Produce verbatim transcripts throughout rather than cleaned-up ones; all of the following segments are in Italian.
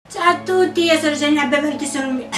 Ciao a tutti, io sono Janina, benvenuti sul mio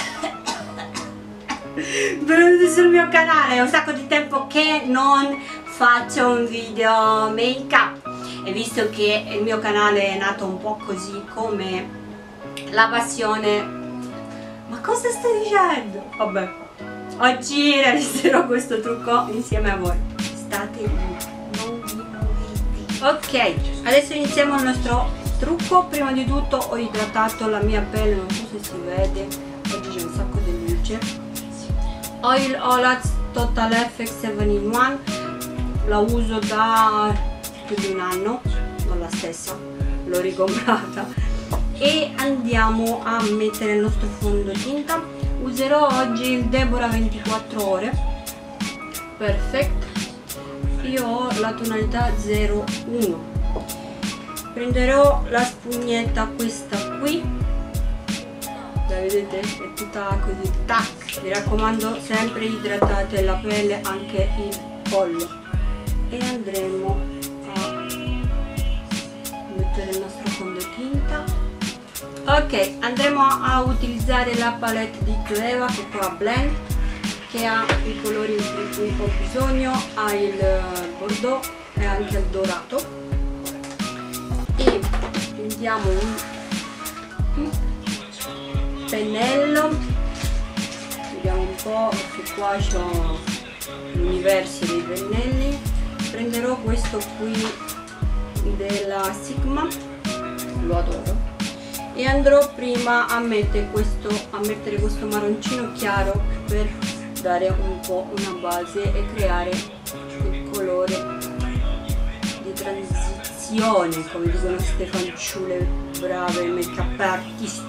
benvenuti sul mio canale. È un sacco di tempo che non faccio un video make up e visto che il mio canale è nato un po' così come la passione, ma cosa stai dicendo? Vabbè, oggi realizzerò questo trucco insieme a voi. State lì, non vi muovete. Ok, adesso iniziamo il nostro trucco. Prima di tutto ho idratato la mia pelle, non so se si vede, oggi c'è un sacco di luce. Oil Olaplex Total Effect sette in uno, la uso da più di un anno, non la stessa, l'ho ricomprata. E andiamo a mettere il nostro fondotinta. Userò oggi il Deborah ventiquattro ore Perfect, io ho la tonalità zero uno. Prenderò la spugnetta, questa qui, la vedete? È tutta così, tac! Mi raccomando, sempre idratate la pelle, anche il collo. E andremo a mettere il nostro fondotinta. Ok, andremo a utilizzare la palette di Zoeva, che qua Blend, che ha i colori di cui ho bisogno, ha il bordeaux e anche il dorato. E prendiamo un pennello, vediamo un po', perché qua c'ho l'universo dei pennelli. Prenderò questo qui della Sigma, lo adoro, e andrò prima a mettere questo, a mettere questo marroncino chiaro per dare un po' una base e creare il colore di transizione, come dicono queste fanciulle brave make-up artist.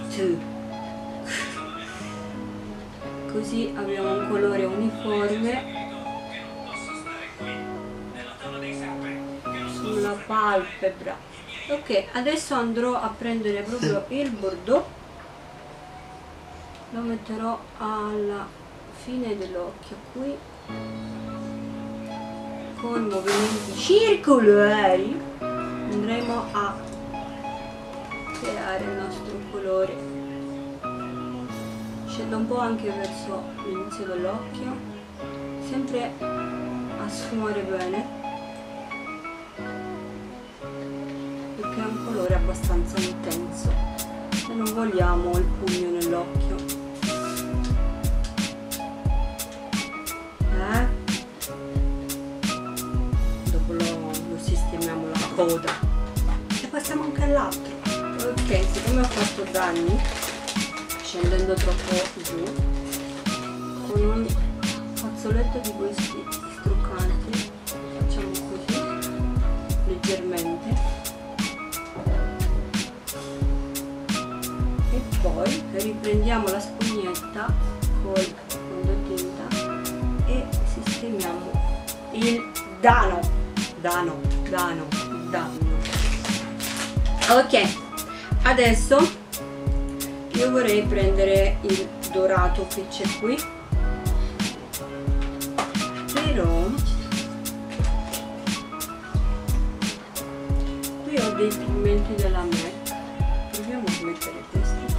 Così abbiamo un colore uniforme sulla palpebra. Ok, adesso andrò a prendere proprio il bordeaux, lo metterò alla fine dell'occhio qui con movimenti circolari. Andremo a creare il nostro colore, scendo un po' anche verso l'inizio dell'occhio, sempre a sfumare bene, perché è un colore abbastanza intenso e non vogliamo il pugno nell'occhio. Eh? Dopo lo, lo sistemiamo la coda e passiamo anche all'altro. Ok, siccome ho fatto danni scendendo troppo giù, con un fazzoletto di questi struccanti facciamo così leggermente e poi riprendiamo la spugnetta col fondotinta e sistemiamo il dano dano dano dano. Ok, adesso io vorrei prendere il dorato che c'è qui, però qui ho dei pigmenti della M A C, proviamo a mettere questi,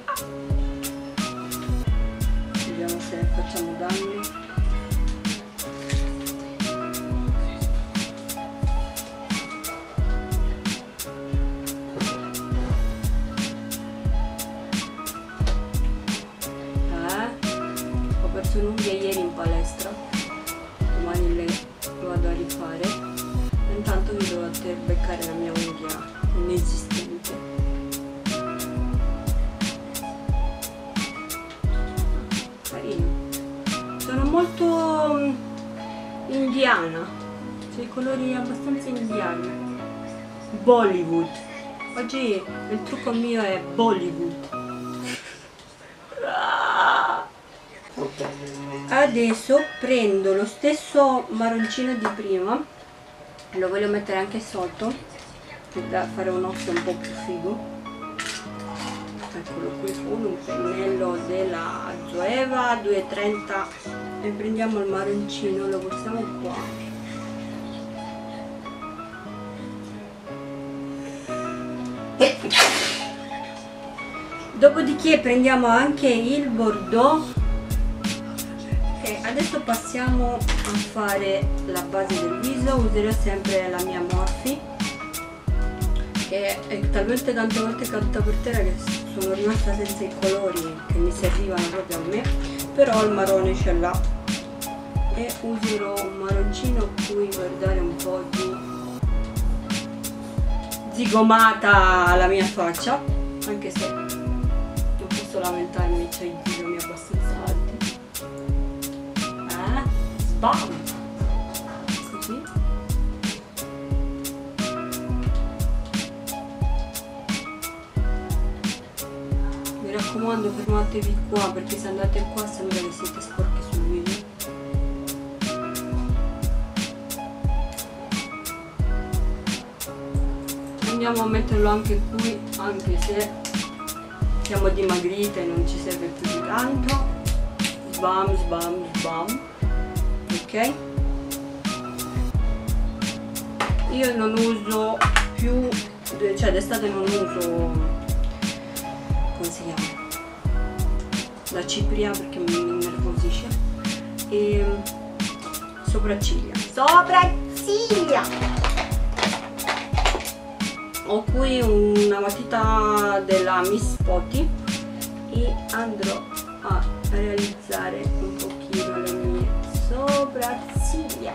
vediamo se facciamo danni. Sono unghie ieri in palestra, domani le vado a rifare, intanto vi devo beccare la mia unghia inesistente. Carino, sono molto indiana, cioè i colori abbastanza indiani, Bollywood. Oggi il trucco mio è Bollywood. Adesso prendo lo stesso marroncino di prima, lo voglio mettere anche sotto per fare un occhio un po' più figo. Eccolo qui, con un pennello della Zoeva due e trenta e prendiamo il marroncino, lo portiamo qua. Dopodiché prendiamo anche il Bordeaux e adesso passiamo a fare la base del viso. Userò sempre la mia Morphe, che è talmente tante volte caduta per terra che sono rimasta senza i colori che mi servivano proprio a me, però il marrone ce l'ha e userò un marroncino qui per dare un po' di zigomata alla mia faccia, anche se non posso lamentarmi, c'è i zigomi abbastanza alti. Eh? Sbam! Così. Mi raccomando, fermatevi qua, perché se andate qua sembra che siete sporchi sul video. Andiamo a metterlo anche qui, anche se siamo dimagrite e non ci serve più di tanto. Sbam, sbam, sbam. Ok? Io non uso più, cioè d'estate non uso, come si chiama? La cipria, perché mi innervosisce. E sopracciglia. Sopracciglia! Ho qui una matita della Miss Poti e andrò a realizzare un pochino le mie sopracciglia.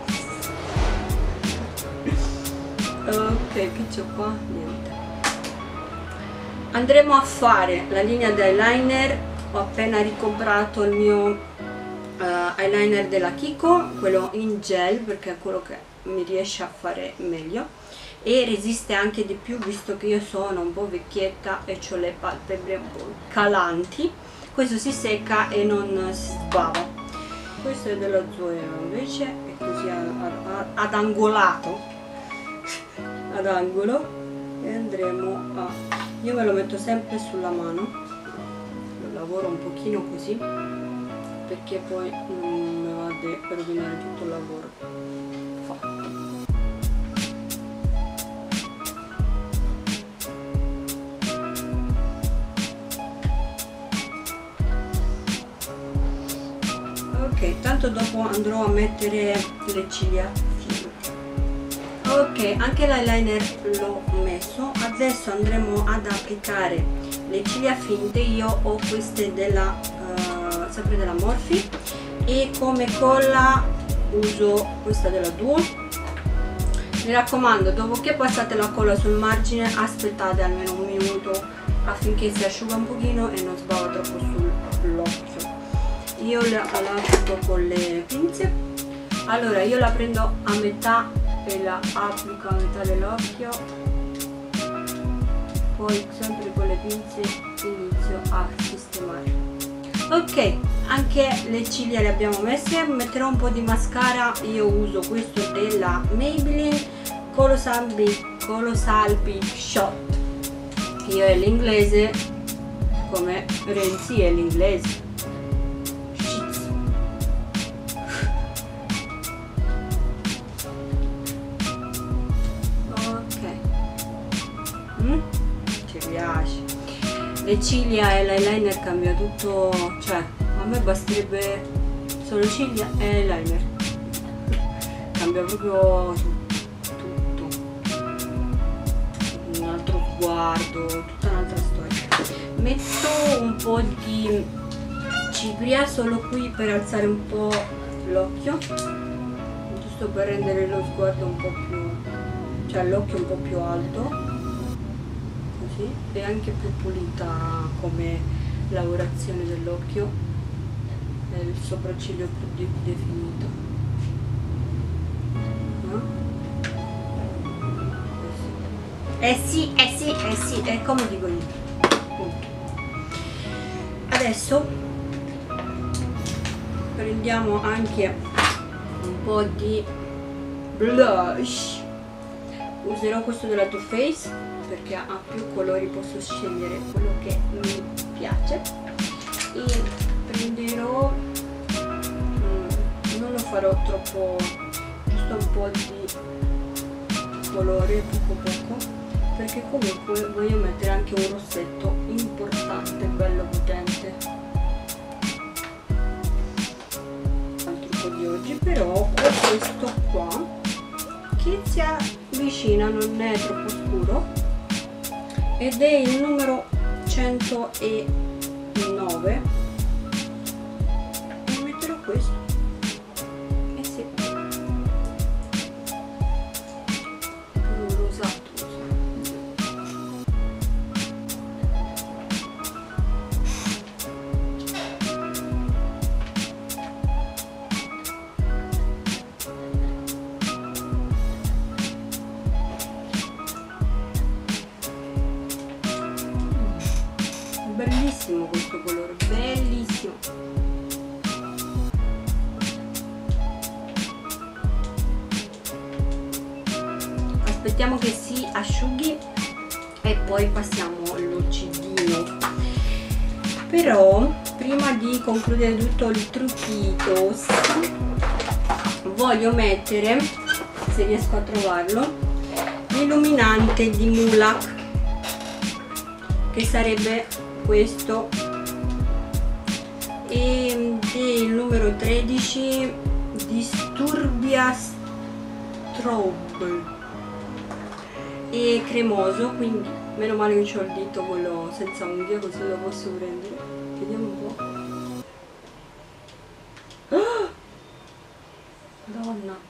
Ok, che c'ho qua? Niente. Andremo a fare la linea di eyeliner. Ho appena ricomprato il mio uh, eyeliner della Kiko, quello in gel, perché è quello che mi riesce a fare meglio e resiste anche di più, visto che io sono un po' vecchietta e ho le palpebre un po' calanti. Questo si secca e non si sbava. Questo è della Zoeva invece, è così ad angolato, ad angolo, e andremo a, io me lo metto sempre sulla mano, lo lavoro un pochino così perché poi non mi va di rovinare tutto il lavoro fatto. Ok, tanto dopo andrò a mettere le ciglia finte. Ok, anche l'eyeliner l'ho messo, adesso andremo ad applicare le ciglia finte. Io ho queste della uh, sempre della Morphe e come colla uso questa della Duo. Mi raccomando, dopo che passate la colla sul margine aspettate almeno un minuto affinché si asciuga un pochino e non sbava troppo sull'occhio. Io la lascio con le pinze. Allora io la prendo a metà e la applico a metà dell'occhio, poi sempre con le pinze inizio a sistemare. Ok, anche le ciglia le abbiamo messe. Metterò un po' di mascara. Io uso questo della Maybelline Colossal Big, Colossal Big Shot. Io è l'inglese come Renzi è l'inglese. Le ciglia e l'eyeliner cambia tutto, cioè a me basterebbe solo ciglia e eyeliner, cambia proprio tutto, un altro sguardo, tutta un'altra storia. Metto un po' di cipria solo qui per alzare un po' l'occhio, giusto per rendere lo sguardo un po' più, cioè l'occhio un po' più alto. E anche più pulita come lavorazione dell'occhio e il sopracciglio più definito. No? Eh sì, eh sì, eh sì, è come dico io. Adesso prendiamo anche un po' di blush. Userò questo della Too Faced perché ha più colori, posso scegliere quello che mi piace. E prenderò, mm, non lo farò troppo, giusto un po' di colore, poco poco, perché comunque voglio mettere anche un rossetto importante, bello potente. Il trucco di oggi però ho questo qua che si avvicina, non è troppo scuro, ed è il numero centonove e metterò questo. Eh sì, l'ho usato. Bellissimo questo colore, bellissimo. Aspettiamo che si asciughi e poi passiamo all'lucidino. Però prima di concludere tutto il trucchito voglio mettere, se riesco a trovarlo, l'illuminante di Mulac, che sarebbe questo, ed è il numero tredici, Disturbia Strobe, è cremoso, quindi meno male che ho il dito quello senza unghie, così lo posso prendere. Vediamo un po'. Oh! Madonna.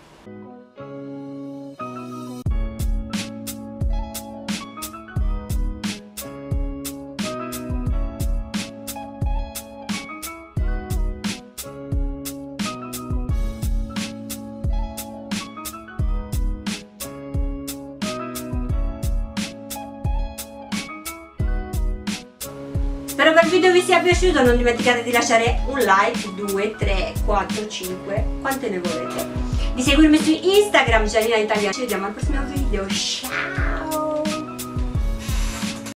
Spero che il video vi sia piaciuto, non dimenticate di lasciare un like, due, tre, quattro, cinque, quante ne volete. Di seguirmi su Instagram, Gianina Italiana. Ci vediamo al prossimo video, ciao!